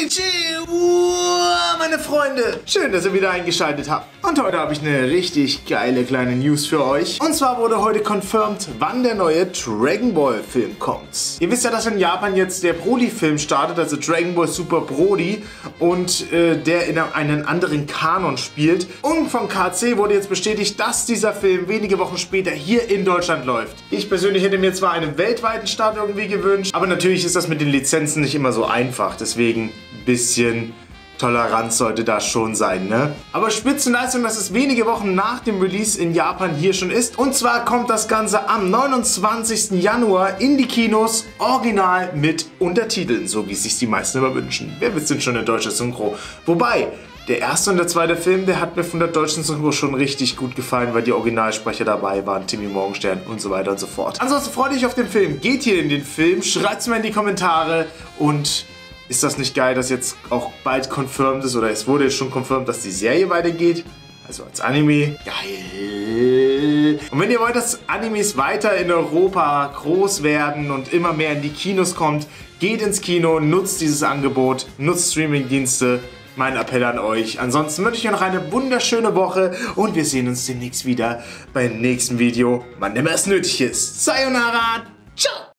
Konnichiwa, meine Freunde! Schön, dass ihr wieder eingeschaltet habt. Und heute habe ich eine richtig geile kleine News für euch. Und zwar wurde heute confirmed, wann der neue Dragon Ball Film kommt. Ihr wisst ja, dass in Japan jetzt der Broly-Film startet, also Dragon Ball Super Broly. Und der in einen anderen Kanon spielt. Und vom KC wurde jetzt bestätigt, dass dieser Film wenige Wochen später hier in Deutschland läuft. Ich persönlich hätte mir zwar einen weltweiten Start irgendwie gewünscht, aber natürlich ist das mit den Lizenzen nicht immer so einfach. Deswegen ein bisschen Toleranz sollte da schon sein, ne? Aber Spitzenleistung, dass es wenige Wochen nach dem Release in Japan hier schon ist. Und zwar kommt das Ganze am 29. Januar in die Kinos, original mit Untertiteln, so wie es sich die meisten immer wünschen. Wer will denn schon eine deutsche Synchro? Wobei, der erste und der zweite Film, der hat mir von der deutschen Synchro schon richtig gut gefallen, weil die Originalsprecher dabei waren, Timmy Morgenstern und so weiter und so fort. Ansonsten freut euch auf den Film, geht hier in den Film, schreibt es mir in die Kommentare und ist das nicht geil, dass jetzt auch bald confirmed ist, oder es wurde jetzt schon confirmed, dass die Serie weitergeht? Also als Anime. Geil. Und wenn ihr wollt, dass Animes weiter in Europa groß werden und immer mehr in die Kinos kommt, geht ins Kino, nutzt dieses Angebot, nutzt Streamingdienste. Mein Appell an euch. Ansonsten wünsche ich euch noch eine wunderschöne Woche und wir sehen uns demnächst wieder beim nächsten Video, wann immer es nötig ist. Sayonara. Ciao.